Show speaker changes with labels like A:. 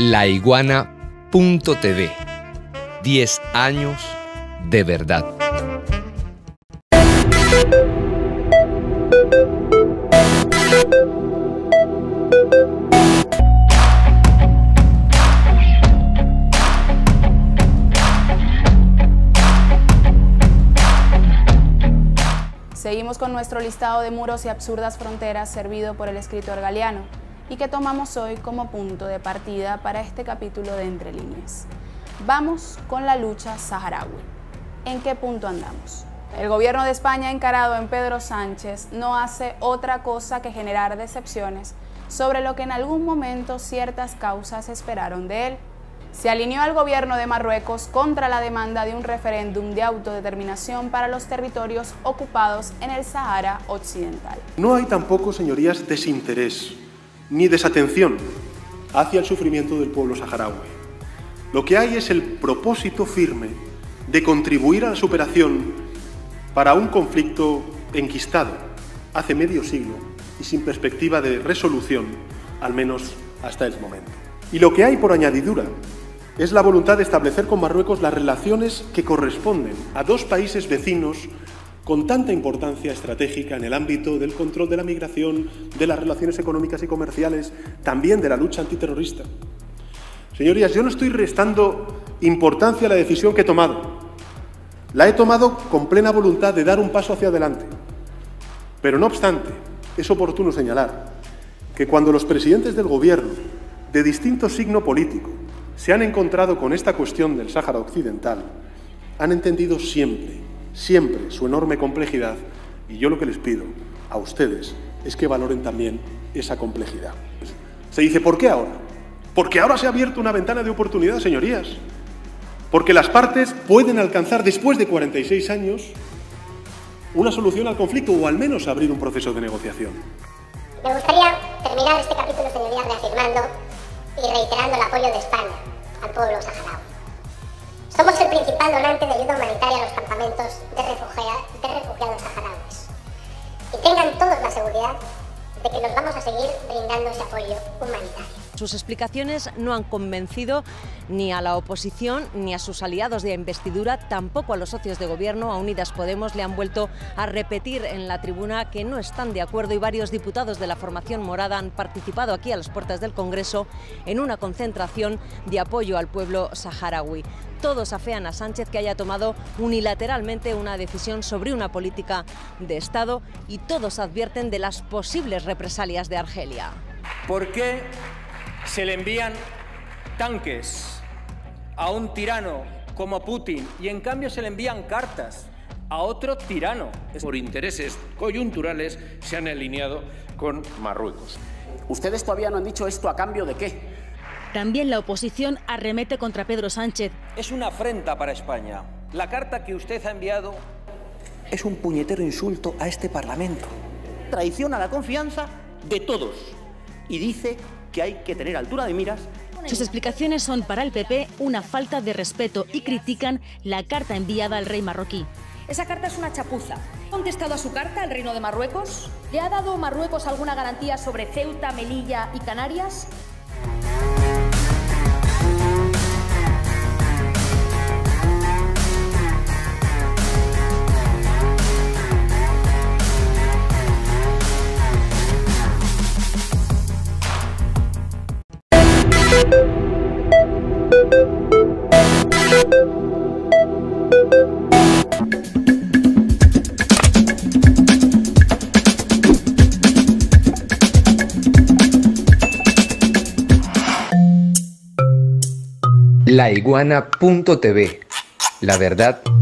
A: laiguana.tv. 10 años de verdad.
B: Seguimos con nuestro listado de muros y absurdas fronteras servido por el escritor Galeano y que tomamos hoy como punto de partida para este capítulo de Entre Líneas. Vamos con la lucha saharaui. ¿En qué punto andamos? El gobierno de España, encarado en Pedro Sánchez, no hace otra cosa que generar decepciones sobre lo que en algún momento ciertas causas esperaron de él. Se alineó al gobierno de Marruecos contra la demanda de un referéndum de autodeterminación para los territorios ocupados en el Sahara Occidental.
C: No hay tampoco, señorías, desinterés ni desatención hacia el sufrimiento del pueblo saharaui. Lo que hay es el propósito firme de contribuir a la superación para un conflicto enquistado hace medio siglo y sin perspectiva de resolución, al menos hasta el momento. Y lo que hay por añadidura es la voluntad de establecer con Marruecos las relaciones que corresponden a dos países vecinos con tanta importancia estratégica en el ámbito del control de la migración, de las relaciones económicas y comerciales, también de la lucha antiterrorista. Señorías, yo no estoy restando importancia a la decisión que he tomado. La he tomado con plena voluntad de dar un paso hacia adelante. Pero no obstante, es oportuno señalar que cuando los presidentes del Gobierno, de distinto signo político, se han encontrado con esta cuestión del Sáhara Occidental, han entendido siempre su enorme complejidad, y yo lo que les pido a ustedes es que valoren también esa complejidad. Se dice, ¿por qué ahora? Porque ahora se ha abierto una ventana de oportunidad, señorías. Porque las partes pueden alcanzar, después de 46 años, una solución al conflicto o al menos abrir un proceso de negociación.
D: Me gustaría terminar este capítulo, señorías, reafirmando y reiterando el apoyo de España al pueblo saharaui. Somos el principal donante de ayuda humanitaria a los campamentos de refugiados saharauis. Y tengan todos la seguridad de que nos vamos a seguir brindando ese apoyo humanitario.
E: Sus explicaciones no han convencido ni a la oposición ni a sus aliados de investidura, tampoco a los socios de gobierno. A Unidas Podemos le han vuelto a repetir en la tribuna que no están de acuerdo y varios diputados de la formación morada han participado aquí a las puertas del Congreso en una concentración de apoyo al pueblo saharaui. Todos afean a Sánchez que haya tomado unilateralmente una decisión sobre una política de Estado y todos advierten de las posibles represalias de Argelia.
F: ¿Por qué se le envían tanques a un tirano como Putin y en cambio se le envían cartas a otro tirano?
G: Por intereses coyunturales se han alineado con Marruecos.
H: Ustedes todavía no han dicho esto a cambio de qué.
I: También la oposición arremete contra Pedro Sánchez.
F: Es una afrenta para España. La carta que usted ha enviado
J: es un puñetero insulto a este Parlamento. Traiciona la confianza de todos y dice que hay que tener altura de miras.
I: Sus explicaciones son para el PP una falta de respeto y critican la carta enviada al rey marroquí.
K: Esa carta es una chapuza. ¿Ha contestado a su carta el Reino de Marruecos? ¿Le ha dado Marruecos alguna garantía sobre Ceuta, Melilla y Canarias?
A: laiguana.tv. La verdad